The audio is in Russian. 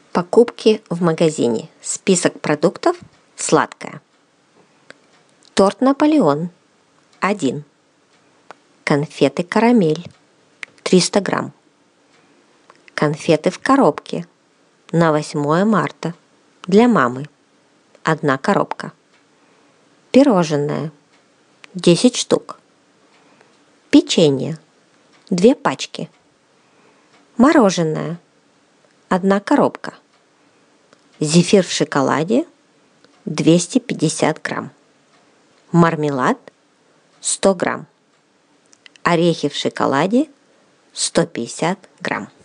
Покупки в магазине. Список продуктов. Сладкое. Торт Наполеон. 1. Конфеты карамель. 300 грамм. Конфеты в коробке. На 8 марта. Для мамы. 1 коробка. Пирожное. 10 штук. Печенье. 2 пачки. Мороженое. 1 коробка. Зефир в шоколаде 250 грамм. Мармелад 100 грамм. Орехи в шоколаде 150 грамм.